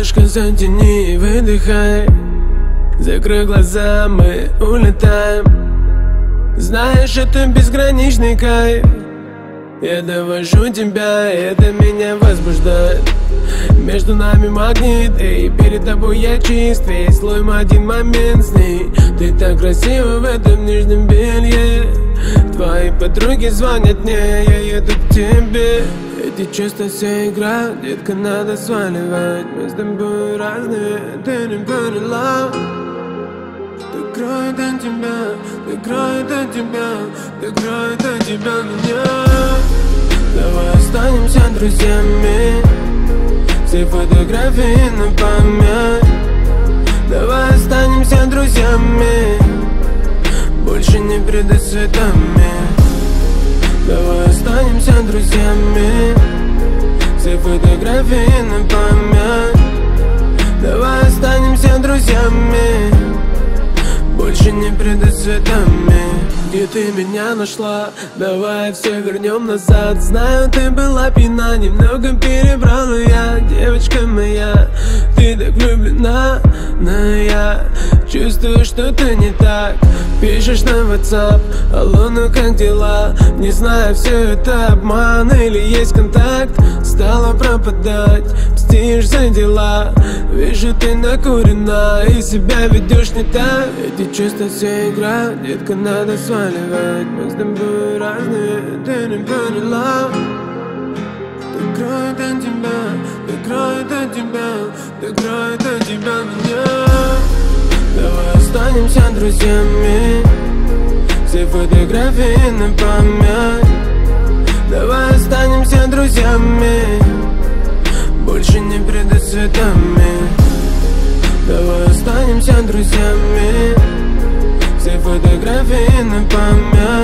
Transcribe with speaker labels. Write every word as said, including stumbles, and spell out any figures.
Speaker 1: Солнышко затяни и выдыхай. Закрой глаза, мы улетаем. Знаешь, это безграничный кайф. Я довожу тебя, и это меня возбуждает. Между нами магнит, и перед тобой я чист. Весь слой в один момент с ней. Ты так красива в этом нижнем белье. Твои подруги звонят мне, я еду к тебе. Эти чувства вся игра, детка, надо сваливать. Мы с тобой разные, ты не поняла. Так кроет от тебя, так кроет от тебя, так кроет от тебя меня. Давай останемся друзьями. Все фотографии на память. Давай останемся друзьями. Больше не перед светами. Давай останемся друзьями. Все фотографии на память. Давай останемся друзьями. Больше не перед светами. Где ты меня нашла? Давай все вернем назад. Знаю, ты была пьяна, немного перебрала я. Девочка моя, ты так влюблена, но я чувствую, что-то не так. Пишешь на WhatsApp: алло, ну как дела? Не знаю, все это обман или есть контакт. Стала пропадать, мстишь за дела. Вижу, ты накурена и себя ведешь не так. Эти чувства вся игра, детка, надо сваливать. Мы с тобой разные, ты не поняла. Так кроет от тебя, так кроет от тебя, так кроет от тебя меня. Давай останемся друзьями. Все фотографии на память. Давай останемся друзьями. Больше не перед светами. Давай останемся друзьями. Все фотографии на память.